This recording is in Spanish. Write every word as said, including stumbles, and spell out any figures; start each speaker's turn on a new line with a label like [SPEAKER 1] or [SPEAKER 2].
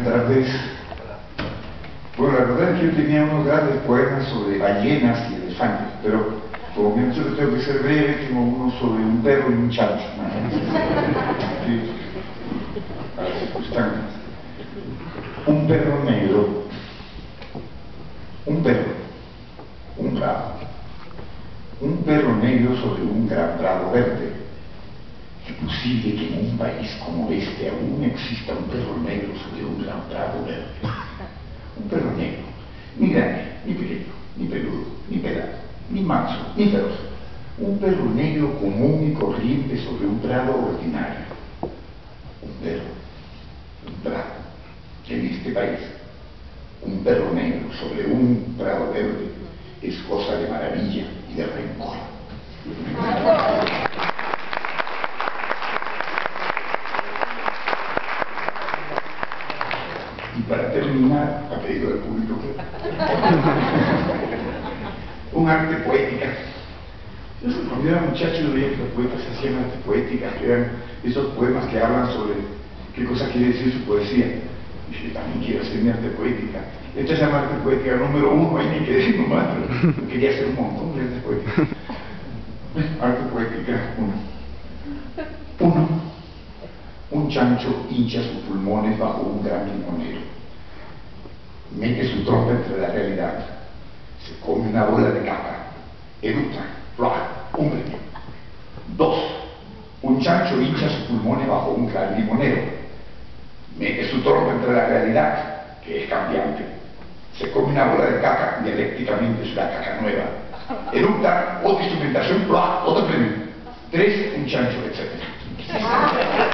[SPEAKER 1] Tal vez, bueno, la verdad es que yo tenía unos grandes poemas sobre ballenas y elefantes, pero como me han dicho que tengo que ser breve, tengo uno sobre un perro y un chancho. Sí. Para las circunstancias. Un perro negro, un perro, un prado, un perro negro sobre un gran prado verde. ¿Es posible que en un país como este aún exista un perro negro sobre un gran prado verde? Un perro negro, ni grande, ni pequeño, ni peludo, ni pelado, ni manso, ni feroz. Un perro negro común y corriente sobre un prado ordinario. Un perro, un prado. En este país, un perro negro sobre un prado verde es cosa de maravilla y de rencor. Y para terminar, a pedido del público, un arte poética. Yo cuando era muchacho yo veía que los poetas hacían arte poética, que eran esos poemas que hablan sobre qué cosa quiere decir su poesía. Y yo también quiero hacer mi arte poética. Esta se llama arte poética número uno, ahí ni que decir nomás, pero quería hacer un montón de arte poética. Arte poética uno. Uno. Un chancho hincha sus pulmones bajo un gran limonero. Mete su trompa entre la realidad. Se come una bola de caca. Eructa. Floja. Un premio. Dos. Un chancho hincha sus pulmones bajo un gran limonero. Mete su trompa entre la realidad, que es cambiante. Se come una bola de caca. Dialécticamente es una caca nueva. Eructa. Otra instrumentación. Floja. Otro premio. Tres. Un chancho, etcétera.